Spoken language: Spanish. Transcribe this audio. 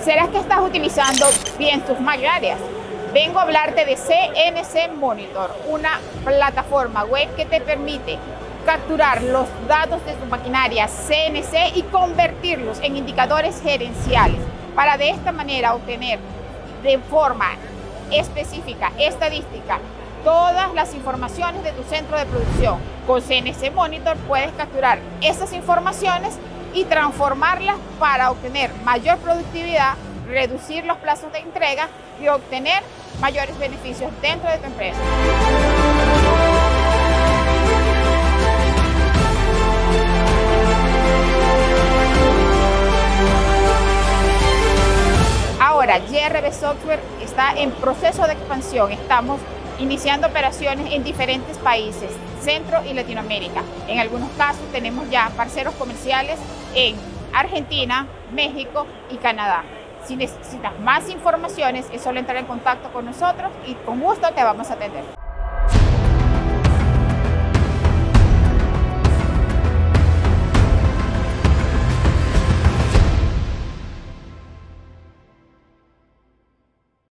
¿Será que estás utilizando bien tus maquinarias? Vengo a hablarte de CNC Monitor, una plataforma web que te permite capturar los datos de tu maquinaria CNC y convertirlos en indicadores gerenciales para de esta manera obtener de forma específica, estadística, todas las informaciones de tu centro de producción. Con CNC Monitor puedes capturar esas informaciones y transformarlas para obtener mayor productividad, reducir los plazos de entrega y obtener mayores beneficios dentro de tu empresa. Ahora, JRB Software está en proceso de expansión. Estamos iniciando operaciones en diferentes países, Centro y Latinoamérica. En algunos casos tenemos ya parceros comerciales en Argentina, México y Canadá. Si necesitas más informaciones, es solo entrar en contacto con nosotros y con gusto te vamos a atender.